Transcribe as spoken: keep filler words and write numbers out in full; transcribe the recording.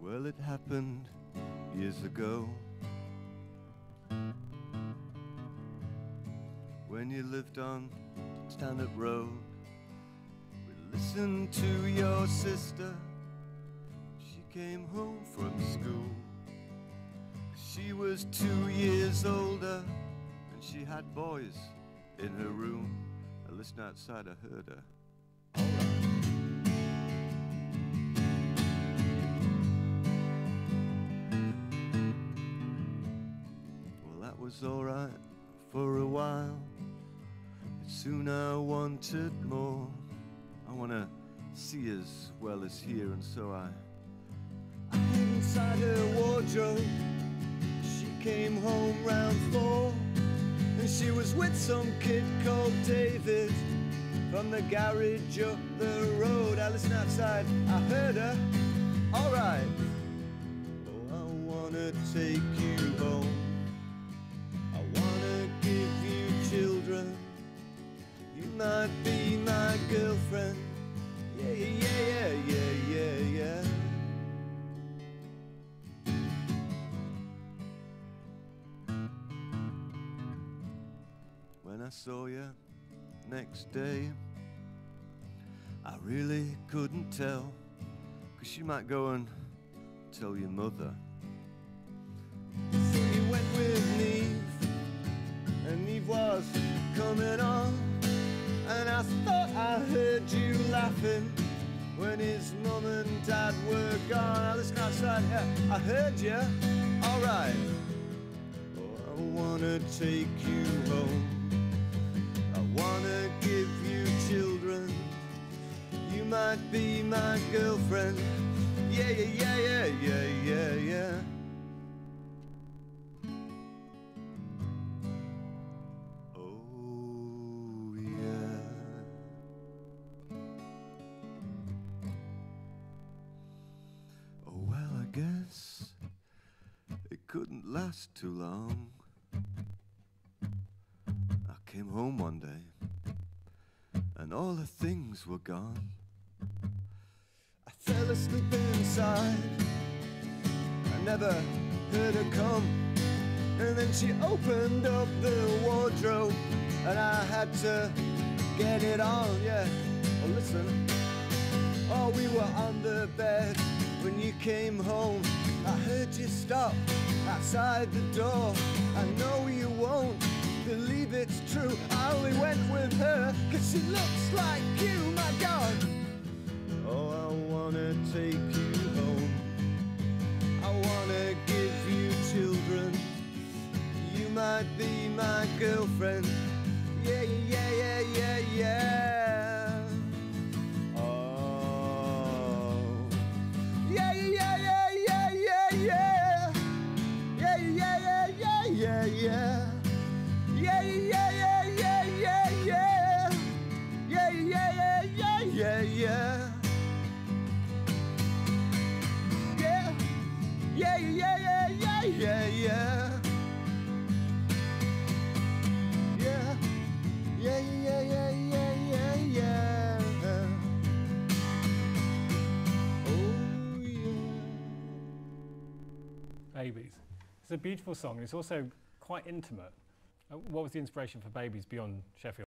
Well, it happened years ago, when you lived on Stanhope Road. We listened to your sister, she came home from school. She was two years older and she had boys in her room. I listened outside, I heard her. Well, that was alright for a while, but soon I wanted more. I wanna see as well as hear, and so I I hid inside her wardrobe. She came home round four, and she was with some kid called David from the garage up the road. I listened outside, I heard her. Alright. Oh, I wanna take you home, I wanna give you children. You might be my girlfriend. Yeah, yeah, yeah, yeah, yeah, yeah. When I saw you next day, I really couldn't tell, 'cause she might go and tell your mother. So you went with Neve, and Neve was coming on, and I thought I heard you laughing when his mum and dad were gone. I listened outside, yeah, I heard you. Alright. Oh, I wanna take you home, I wanna give you children. You might be my girlfriend. Yeah, yeah, yeah, yeah, yeah, yeah, yeah. Oh, yeah. Oh, well, I guess it couldn't last too long. I came home one day and all the things were gone. I fell asleep inside, I never heard her come, and then she opened up the wardrobe and I had to get it on, yeah. Oh, listen. Oh, we were on the bed when you came home. I heard you stop outside the door. I know you won't believe it's true, I only went with her 'cause she looks like you, my God. Oh, I wanna take you home, I wanna give you children. You might be my girlfriend. Yeah, yeah, yeah, yeah, yeah. Oh, yeah, yeah, yeah, yeah, yeah, yeah. Yeah, yeah, yeah, yeah, yeah, yeah. Yeah, yeah, yeah, yeah, yeah, yeah. Yeah, yeah, yeah, yeah, yeah, yeah. Yeah, yeah, yeah, yeah, yeah, yeah, yeah. Yeah, yeah, yeah, yeah, yeah, yeah, yeah. Oh, yeah. Babies. It's a beautiful song. It's also quite intimate. Uh, What was the inspiration for Babies beyond Sheffield?